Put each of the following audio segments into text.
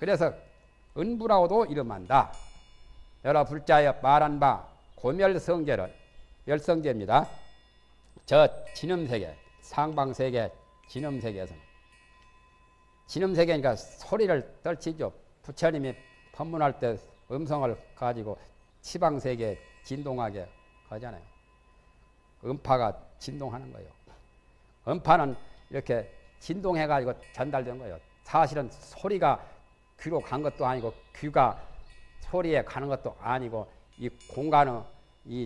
그래서 은부라고도 이름한다. 여러 불자에 말한 바 고멸성제를 멸성제입니다. 저 진음세계, 상방세계, 진음세계에서는 진음세계니까 소리를 떨치죠. 부처님이 법문할 때 음성을 가지고 치방세계 진동하게 하잖아요. 음파가 진동하는 거예요. 음파는 이렇게 진동해가지고 전달된 거예요. 사실은 소리가 귀로 간 것도 아니고 귀가 소리에 가는 것도 아니고 이 공간의 이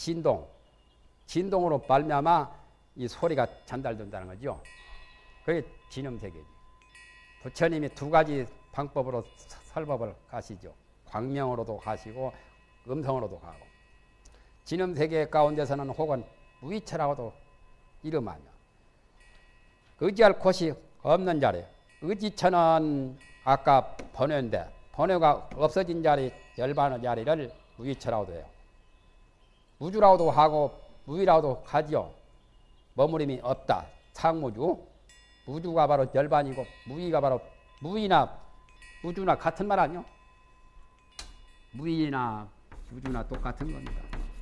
진동으로 말미암아 이 소리가 전달된다는 거죠. 그게 진음세계지. 부처님이 두 가지 방법으로 설법을 하시죠. 광명으로도 하시고 음성으로도 하고. 진음세계 가운데서는 혹은 무의처라고도 이름하며 의지할 곳이 없는 자리. 의지처는 아까 번뇌인데 번뇌가 없어진 자리, 열반의 자리를 무의처라고도 해요. 무주라고도 하고 무의라고도 하지요. 머무림이 없다. 상무주. 무주가 바로 열반이고 무의가 바로 무의나 무주나 같은 말 아니요? 무의나 무주나 똑같은 겁니다.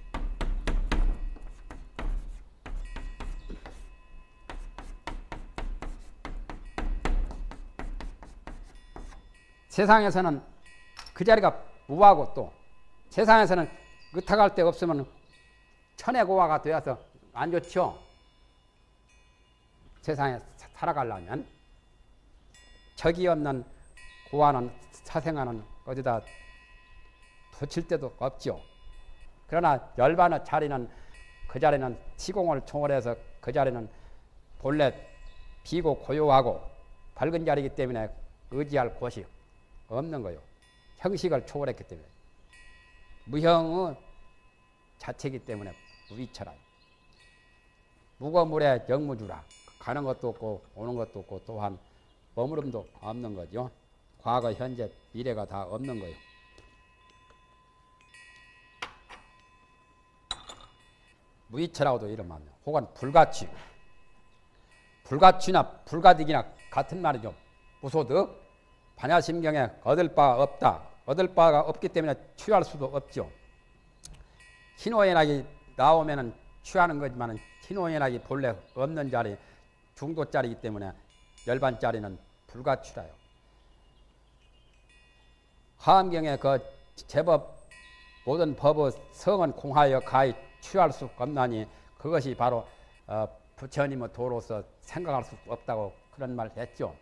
세상에서는 그 자리가 무하고 또 세상에서는 의탁할 데 없으면 천혜고화가 되어서 안 좋죠. 세상에 살아가려면 적이 없는 고화는 사생아는 어디다 덧칠 데도 없죠. 그러나 열반의 자리는 그 자리는 시공을 초월해서 그 자리는 본래 비고 고요하고 밝은 자리이기 때문에 의지할 곳이 없는 거요. 형식을 초월했기 때문에 무형의 자체이기 때문에 무위처라. 무거물에 영무주라. 가는 것도 없고 오는 것도 없고 또한 머무름도 없는 거죠. 과거, 현재, 미래가 다 없는 거예요. 무위처라고도 이름하며 혹은 불가치. 불가치나 불가득이나 같은 말이죠. 무소득. 반야심경에 얻을 바가 없다. 얻을 바가 없기 때문에 취할 수도 없죠. 희노애락이 나오면은 취하는 거지만 희노애락이 본래 없는 자리, 중도짜리이기 때문에 열반짜리는 불가취라요. 화엄경에 그 제법 모든 법의 성은 공하여 가히 취할 수 없나니 그것이 바로 부처님의 도로서 생각할 수 없다고 그런 말 했죠.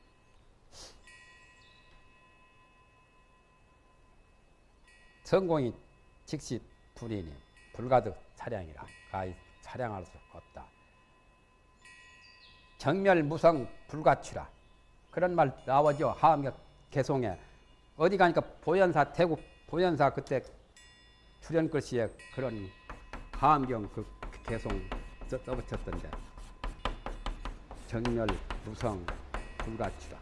성공이 즉시 불이니 불가득 차량이라 가히 차량할 수 없다. 정멸무성 불가취라 그런 말 나오죠. 하엄경 개송에 어디 가니까 보현사 태국 보현사 그때 출연글씨에 그런 하엄경 그 개송 써붙였던데 정멸무성 불가취라.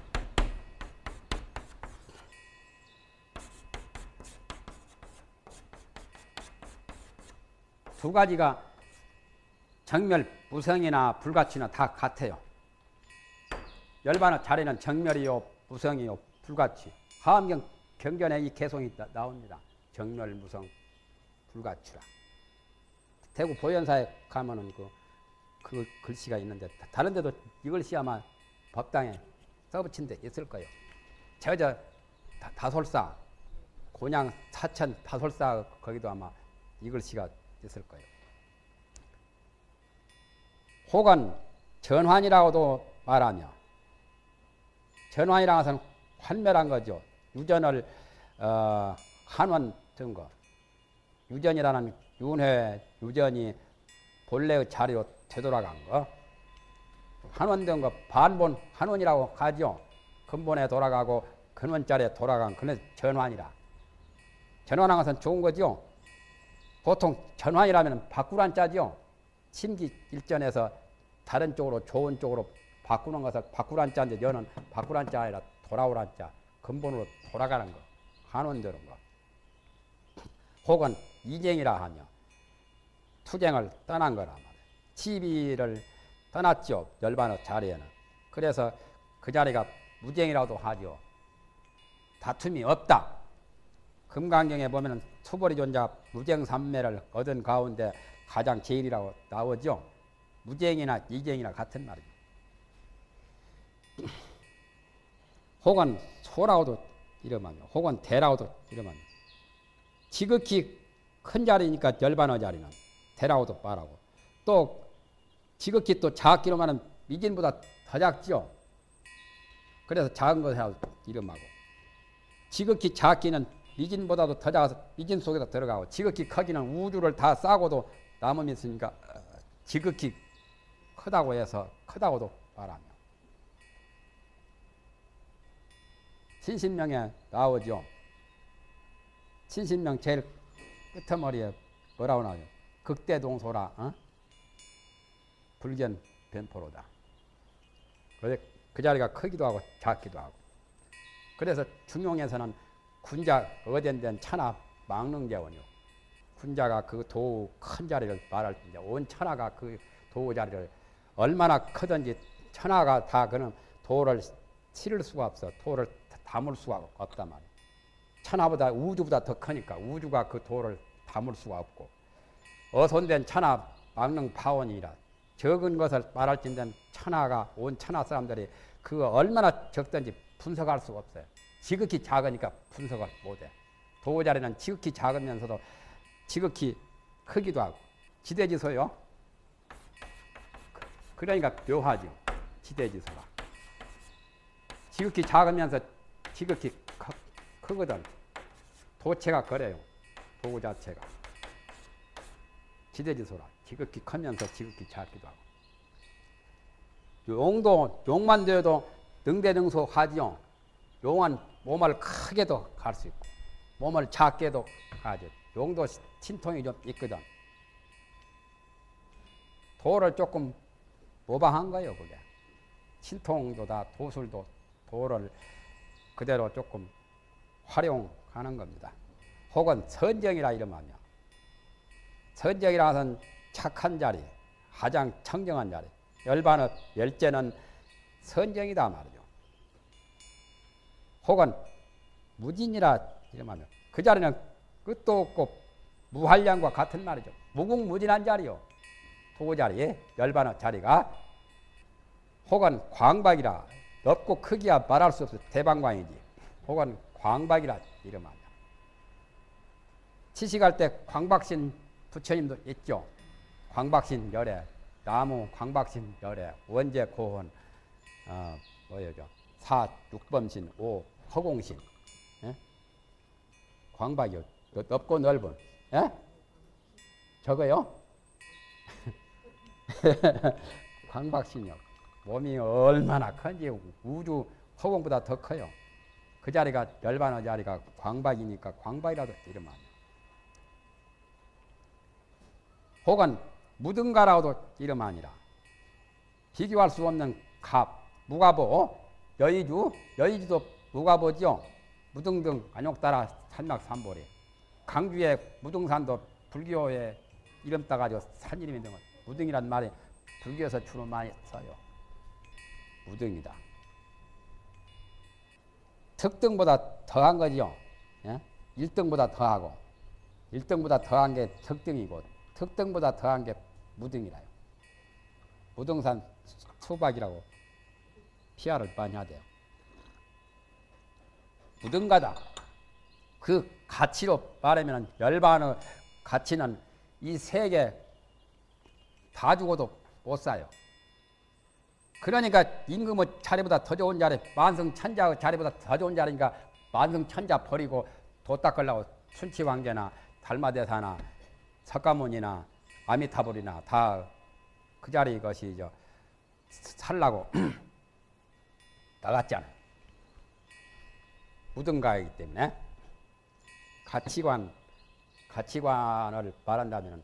두 가지가 정멸, 무성이나 불가치나 다 같아요. 열반의 자리는 정멸이요, 무성이요, 불가치. 하엄경 경전에 이 개송이 나옵니다. 정멸, 무성, 불가치라. 대구 보현사에 가면은 그 글씨가 있는데 다른 데도 이 글씨 아마 법당에 써붙인 데 있을 거예요. 저 다솔사, 곤양 사천 다솔사 거기도 아마 이 글씨가 있을 거예요. 혹은 전환이라고도 말하며 전환이라는 것은 환멸한 거죠. 유전을 한원 든 거. 유전이라는 윤회 유전이 본래의 자리로 되돌아간 거. 한원된 거 반본 한원이라고 하죠. 근본에 돌아가고 근원자리에 돌아간 그는 전환이라. 전환한 것은 좋은 거죠. 보통 전환이라면 바꾸란 자죠. 심기 일전에서 다른 쪽으로 좋은 쪽으로 바꾸는 것을 바꾸란 자인데 여는 바꾸란 자 아니라 돌아오란 자. 근본으로 돌아가는 거. 한원되는 거. 혹은 이쟁이라 하며 투쟁을 떠난 거라 말이에요. 치비를 떠났죠. 열반의 자리에는. 그래서 그 자리가 무쟁이라고도 하죠. 다툼이 없다. 금강경에 보면 수보리 존자 무쟁삼매를 얻은 가운데 가장 제일이라고 나오죠. 무쟁이나 이쟁이나 같은 말이죠. 혹은 소라고도 이름하며 혹은 대라고도 이름하며 지극히 큰 자리니까 열반어 자리는 대라고도 말하고 또 지극히 또 작기로 말하면 미진보다 더 작죠. 그래서 작은 것이라고 이름하고 지극히 작기는 미진보다도 더 작아서 미진 속에도 들어가고 지극히 크기는 우주를 다 싸고도 남음이 있으니까 지극히 크다고 해서 크다고도 말하며 신신명에 나오죠. 신신명 제일 끝머리에 뭐라고 나와요? 극대동소라 불견 변포로다. 그 자리가 크기도 하고 작기도 하고 그래서 중용에서는 군자 어된된 천하 망릉재원이요. 군자가 그 도우 큰 자리를 말할 때 온 천하가 그 도우 자리를 얼마나 크든지 천하가 다 그는 도를 치를 수가 없어. 도를 담을 수가 없단 말이야. 천하보다 우주보다 더 크니까 우주가 그 도를 담을 수가 없고 어손된 천하 망릉 파원이라 적은 것을 말할진된 천하가 온 천하 사람들이 그 얼마나 적든지 분석할 수가 없어요. 지극히 작으니까 분석을 못해. 도우 자리는 지극히 작으면서도 지극히 크기도 하고 지대지소요. 그러니까 묘하지. 지대지소가 지극히 작으면서 지극히 크거든. 도체가 그래요. 도구 자체가 지대지소라. 지극히 크면서 지극히 작기도 하고 용도 용만 되어도 능대능소 하지요. 용은 몸을 크게도 갈 수 있고 몸을 작게도 가죠. 용도 신통이 좀 있거든. 도를 조금 모방한 거예요. 그게 신통도 다 도술도 도를 그대로 조금 활용하는 겁니다. 혹은 선정이라 이름하며 선정이라 하는 착한 자리 가장 청정한 자리 열반의 열제는 선정이다 말이죠. 혹은 무진이라 이름하며 그 자리는 끝도 없고 무한량과 같은 말이죠. 무궁무진한 자리요. 도자리 열반의 자리가 혹은 광박이라 넓고 크기야 말할 수 없어. 대방광이지. 혹은 광박이라 이름하며 치식할 때 광박신 부처님도 있죠. 광박신 열애 나무 광박신 열애 원제 고혼 뭐였죠? 4 6범신 5 허공신 예? 광박이요. 넓고 넓은 예? 저거요? 광박신이요. 몸이 얼마나 큰지 우주 허공보다 더 커요. 그 자리가 열반의 자리가 광박이니까 광박이라도 이름하며 혹은 무등가라고도 이름 아니라 비교할 수 없는 갑 무가보 여의주도 무가보죠. 무등등 안욕따라 산막산보리 강주의 무등산도 불교의 이름 따가지고 산 이름이 있는 것 무등이란 말이 불교에서 주로 많이 써요. 무등이다. 특등보다 더한 거죠. 예? 1등보다 더하고 1등보다 더한 게 특등이고 특등보다 더한 게 무등이라요. 무등산 수박이라고 피아를 많이 하대요. 무등가다. 그 가치로 말하면 열반의 가치는 이 세계 다 죽어도 못 사요. 그러니까 임금의 자리보다 더 좋은 자리, 만성천자의 자리보다 더 좋은 자리니까 만성천자 버리고 도 닦으려고 순치왕제나 달마대사나 석가모니나 아미타불이나 다 그 자리 것이 살라고 나갔잖아요. 무등가이기 때문에 가치관을 말한다면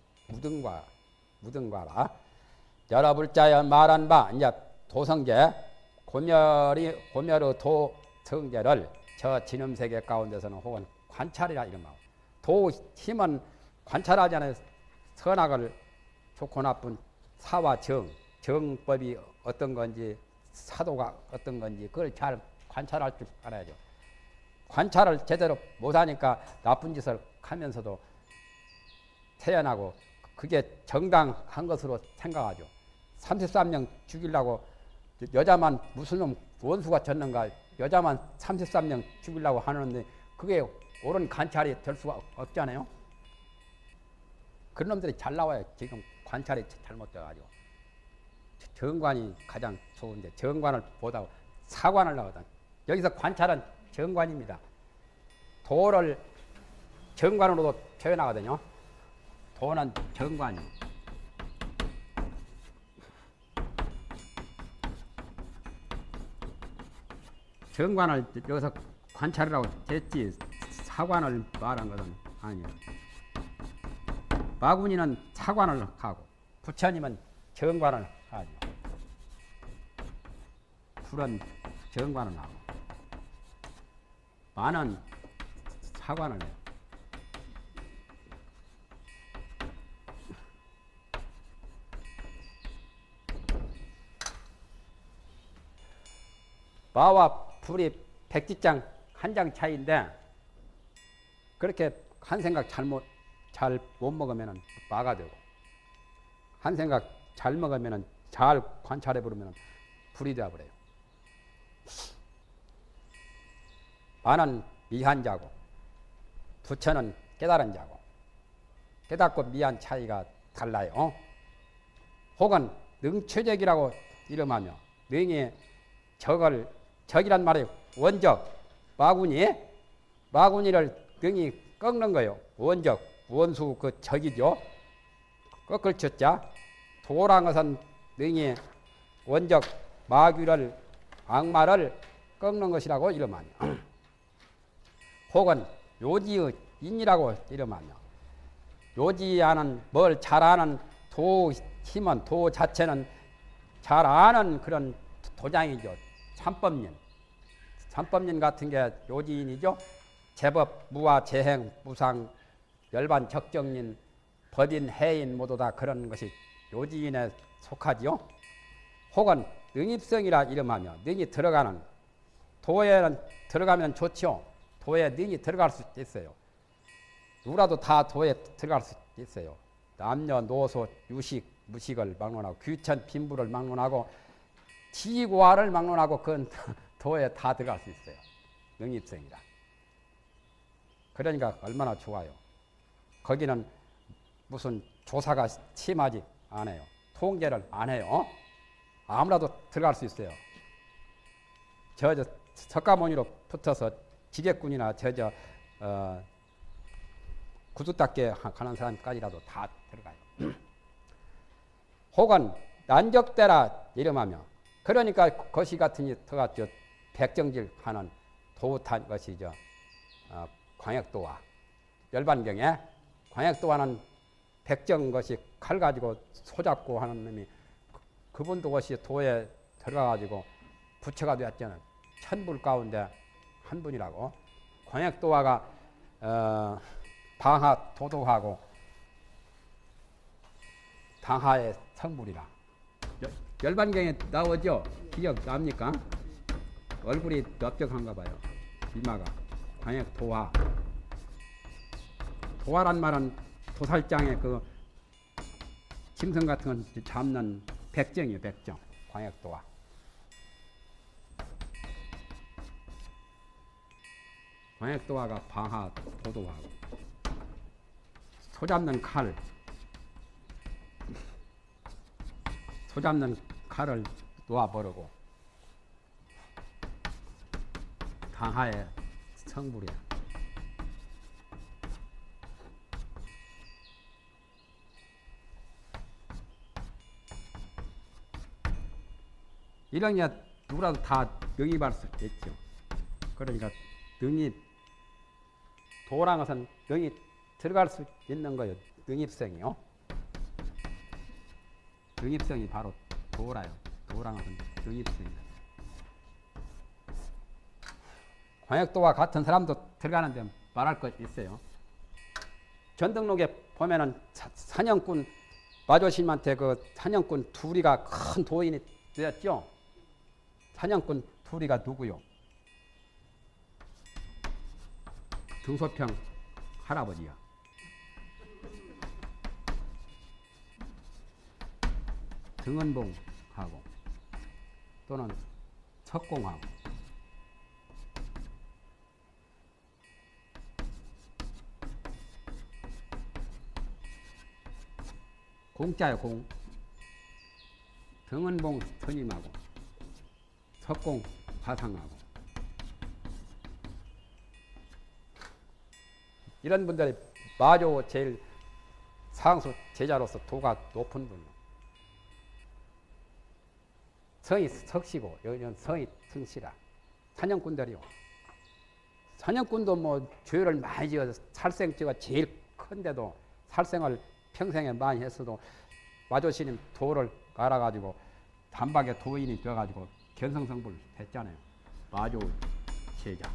무등가라. 여러불자여 말한 바 이제 도성제 고멸의 도성제를 저 진음세계 가운데서는 혹은 관찰이라 이름하고 도 힘은 관찰하잖아요. 선악을 좋고 나쁜 사와 정법이 어떤 건지 사도가 어떤 건지 그걸 잘 관찰할 줄 알아야죠. 관찰을 제대로 못하니까 나쁜 짓을 하면서도 태어나고 그게 정당한 것으로 생각하죠. 33년 죽이려고 여자만 무슨 놈 원수가 졌는가 여자만 33년 죽이려고 하는데 그게 옳은 관찰이 될 수가 없잖아요. 그런 놈들이 잘 나와요. 지금 관찰이 잘못돼가지고. 정관이 가장 좋은데 정관을 보다 사관을 나오다. 여기서 관찰은 정관입니다. 도를 정관으로도 표현하거든요. 도는 정관이. 정관을 여기서 관찰이라고 했지 사관을 말한 것은 아니에요. 마군이는 사관을 하고 부처님은 정관을 하죠. 불은 정관을 하고 만은 사관을 해요. 마와 불이 백지장 한 장 차이인데 그렇게 한 생각 잘 못 먹으면 마가 되고 한 생각 잘 먹으면 잘 관찰해 보면 불이 되어 버려요. 마는 미한 자고 부처는 깨달은 자고 깨닫고 미한 차이가 달라요. 혹은 능초적이라고 이름하며 능이 적이란 말이 원적 마구니를 능이 꺾는 거예요. 원적 원수 그 적이죠. 꺾을 쳤자 도란 것은 능이 원적 마귀를 악마를 꺾는 것이라고 이름하며 혹은 요지의 인이라고 이름하며 요지하는 뭘 잘아는 도 힘은 도 자체는 잘 아는 그런 도장이죠. 삼법인 같은 게 요지인이죠. 제법, 무와 재행, 무상, 열반, 적정인, 법인, 해인 모두 다 그런 것이 요지인에 속하지요. 혹은 능입성이라 이름하며 능이 들어가는 도에는 들어가면 좋죠. 도에 능이 들어갈 수 있어요. 누구라도 다 도에 들어갈 수 있어요. 남녀노소, 유식, 무식을 막론하고 귀천, 빈부를 막론하고 지고화를 막론하고 그건 도에 다 들어갈 수 있어요. 능입성이라. 그러니까 얼마나 좋아요. 거기는 무슨 조사가 심하지 않아요. 통제를 안 해요. 아무라도 들어갈 수 있어요. 저 석가모니로 붙어서 지객군이나 구두 닦게 가는 사람까지라도 다 들어가요. 혹은 난적대라 이름하며 그러니까 거시 같은 터가 백정질 하는 도탄 것이죠. 광역도화 열반경에 광역도화는 백정 것이 칼 가지고 소잡고 하는 놈이 그분도 것이 도에 들어가가지고 부처가 되었잖아요. 천불 가운데 한 분이라고. 광역도화가 방하 도도하고 당하의 성불이라. 열반경에 나오죠? 기억 납니까? 얼굴이 넓적한가 봐요. 이마가. 광역도화. 도화란 말은 도살장에 그 짐승 같은 건 잡는 백정이에요. 백정. 광역도화. 광역도화가 방하 도도하고 소잡는 칼을 놓아버리고 당하의 성불이야. 이런 게 누구라도 다 영입할 수 있죠. 그러니까 능입 도란 것은 능이 들어갈 수 있는 거예요. 능입성이요. 능입성이 바로 도라요. 도란 것은 능입성이다. 광역도와 같은 사람도 들어가는데 말할 것 있어요. 전등록에 보면은 사냥꾼 마조심한테 그 사냥꾼 둘이가 큰 도인이 되었죠. 사냥꾼 둘이가 누구요? 등소평 할아버지야. 등은봉하고 또는 석공하고 공짜요. 공. 등은봉 스님하고 석공 화상하고 이런 분들이 마조 제일 상수 제자로서 도가 높은 분이요. 성이 석시고 여기는 성이 승시라. 사냥꾼들이요. 사냥꾼도 뭐 죄를 많이 지어서 살생죄가 제일 큰데도 살생을 평생에 많이 했어도 마조스님 도를 알아가지고 단박에 도인이 되어가지고 견성성불 했잖아요. 마조 제자.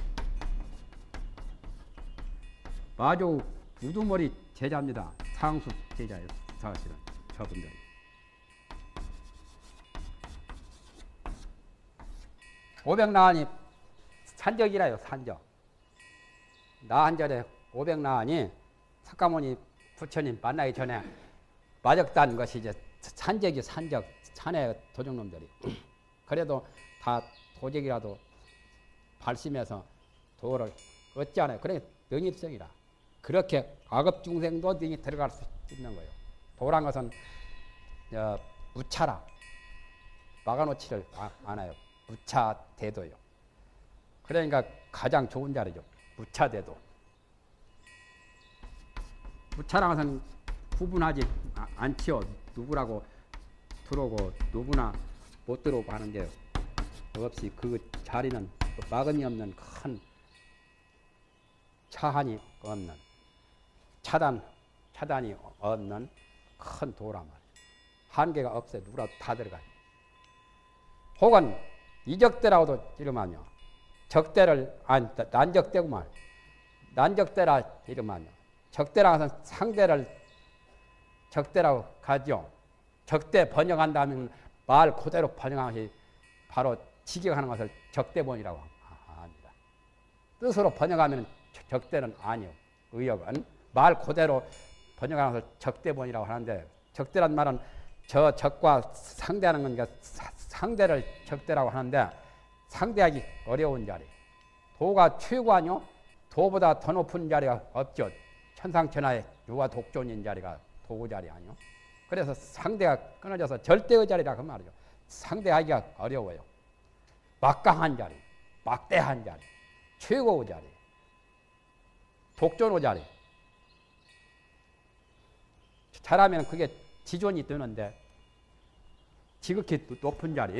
마조 우두머리 제자입니다. 상수 제자예요. 사실은 저분들이. 오백나안이 산적이라요. 산적. 나한절에 오백나안이 석가모니 부처님 만나기 전에 맞았다는 것이 이제 산적이 산적. 산의 도적놈들이. 그래도 다 도적이라도 발심해서 도를 얻지 않아요. 그러니까 능입성이라. 그렇게 악업 중생도 능이 들어갈 수 있는 거예요. 도란 것은 무차라. 막아놓지를 않아요. 무차대도요. 그러니까 가장 좋은 자리죠. 무차대도. 무차란 것은 구분하지 않지요. 누구라고 들어오고 누구나 못 들어오고 하는 게 없이 그 자리는 막음이 없는 큰 차한이 없는 차단이 없는 큰 도란 말이에요. 한계가 없어요. 누구라도 다 들어가요. 혹은 이적대라고도 이름하며 적대를 난적대구만. 난적대라 이름하며 적대라고 해서 상대를 적대라고 가죠. 적대 번역한다면 말 그대로 번역한 것이 바로 직역하는 것을 적대본이라고 합니다. 뜻으로 번역하면 적대는 아니요. 의역은 말 그대로 번역하는 것을 적대본이라고 하는데 적대란 말은 저 적과 상대하는 거니까 상대를 적대라고 하는데 상대하기 어려운 자리. 도가 최고 아니요? 도보다 더 높은 자리가 없죠. 천상천하의 유아 독존인 자리가 도구 자리 아니요? 그래서 상대가 끊어져서 절대의 자리라 그 말이죠. 상대하기가 어려워요. 막강한 자리, 막대한 자리, 최고의 자리, 독존의 자리. 잘하면 그게 지존이 되는데 지극히 높은 자리,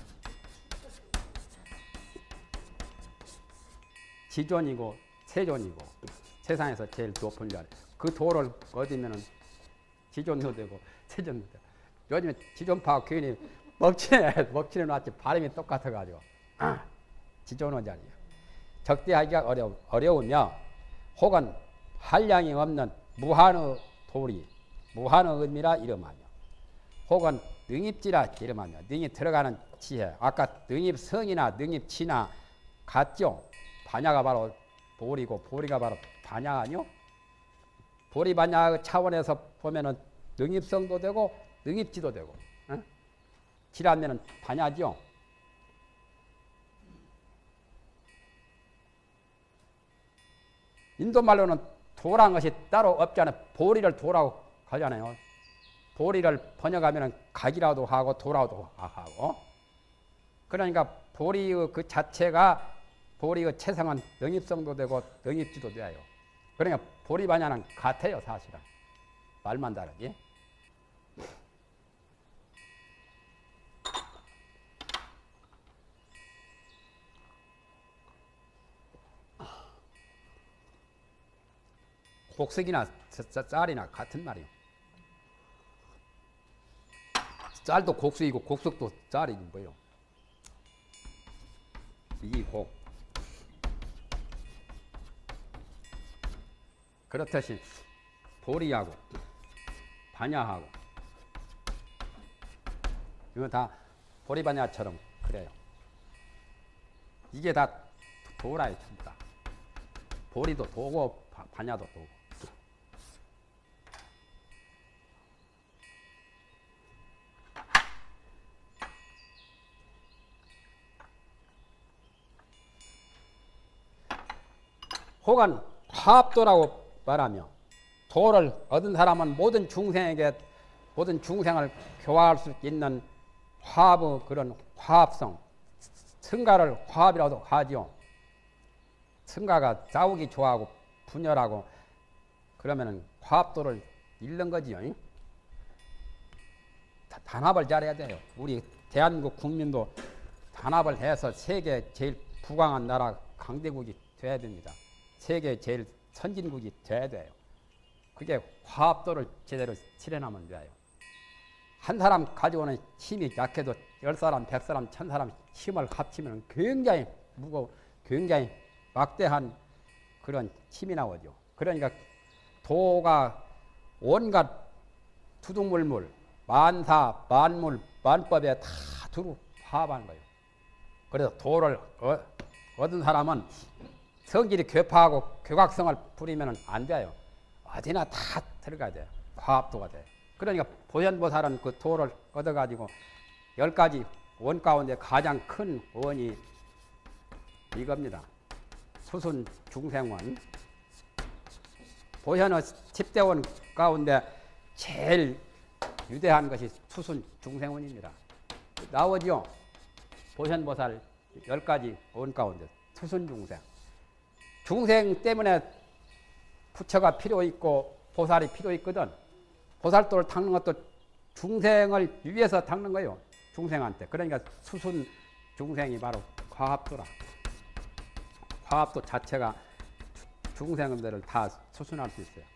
지존이고 세존이고 세상에서 제일 높은 자리. 그 도를 얻으면은 지존도 되고 세존도 되고. 요즘에 지존파 괜히 먹칠해 놨지 발음이 똑같아가지고 지존의 자리예요. 적대하기가 어려우며 혹은 한량이 없는 무한의 도리, 무한의 의미라 이름하며 혹은 능입지라 이름하며 능이 들어가는 지혜. 아까 능입성이나 능입치나 같죠. 반야가 바로 보리고 보리가 바로 반야 아니요? 보리 반야 차원에서 보면은 능입성도 되고 능입지도 되고, 어? 지라면은 반야죠. 인도 말로는 도란 것이 따로 없잖아요. 보리를 도라고 하잖아요. 보리를 번역하면은 각이라도 하고 도라도 하고. 그러니까 보리의 그 자체가 보리의 체상은 능입성도 되고 능입지도 돼요. 그러니까 보리 반야는 같아요, 사실은. 말만 다르지. 곡석이나 쌀이나 같은 말이에요. 쌀도 곡석이고 곡석도 쌀이지 뭐예요. 이 곡. 그렇듯이 보리하고 반야하고 이거 다 보리 반야처럼 그래요. 이게 다 도라에 춘다. 보리도 도고 반야도 도고. 혹은 화합도라고 말하며 도를 얻은 사람은 모든 중생에게 모든 중생을 교화할 수 있는 화합의 그런 화합성, 승가를 화합이라고 하지요. 승가가 싸우기 좋아하고 분열하고 그러면은 화합도를 잃는 거지요. 단합을 잘해야 돼요. 우리 대한민국 국민도 단합을 해서 세계 제일 부강한 나라 강대국이 돼야 됩니다. 세계 제일 선진국이 돼야 돼요. 그게 화합도를 제대로 실현하면 돼요. 한 사람 가지고는 힘이 약해도 10사람, 100사람, 1000사람 힘을 합치면 굉장히 무거워, 굉장히 막대한 그런 힘이 나오죠. 그러니까 도가 온갖 두둥물물, 만사, 만물, 만법에 다 두루 화합하는 거예요. 그래서 도를 얻은 사람은 성질이 괴파하고 괴각성을 부리면 안 돼요. 어디나 다 들어가야 돼요. 화합도가 돼요. 그러니까 보현보살은 그 도를 얻어가지고 10가지 원 가운데 가장 큰 원이 이겁니다. 수순 중생원. 보현의 10대 원 가운데 제일 유대한 것이 수순 중생원입니다. 나오죠? 보현보살 10가지 원 가운데 수순 중생. 중생 때문에 부처가 필요 있고 보살이 필요 있거든. 보살도를 닦는 것도 중생을 위해서 닦는 거예요. 중생한테. 그러니까 수순 중생이 바로 화합도라. 화합도 자체가 중생들을 다 수순할 수 있어요.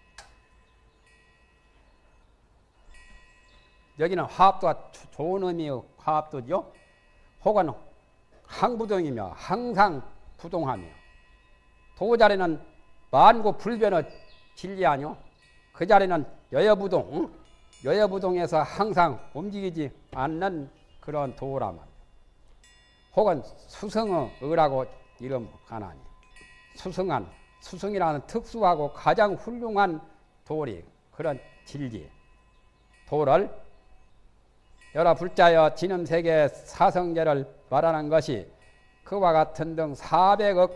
여기는 화합도가 좋은 의미의 화합도죠. 혹은 항부동이며 항상 부동하며 도 자리는 만고 불변의 진리 아니요. 그 자리는 여여부동, 여여부동에서 항상 움직이지 않는 그런 도라 말이에요. 혹은 수성의 의라고 이름하나니 수성한, 수성이라는 특수하고 가장 훌륭한 도리, 그런 진리 도를 여러 불자여 진음세계 사성제를 말하는 것이 그와 같은 등 400억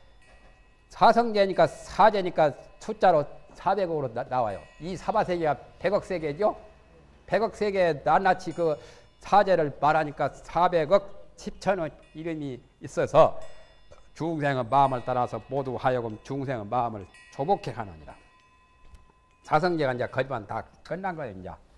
사성제니까 사제니까 숫자로 400억으로 나와요. 이 사바세계가 100억 세계죠. 100억 세계에 낱낱이 그 사제를 말하니까 400억 10천의 이름이 있어서 중생의 마음을 따라서 모두 하여금 중생의 마음을 조복해 하느니라. 사성제가 이제 거기만 다 끝난 거예요. 이제.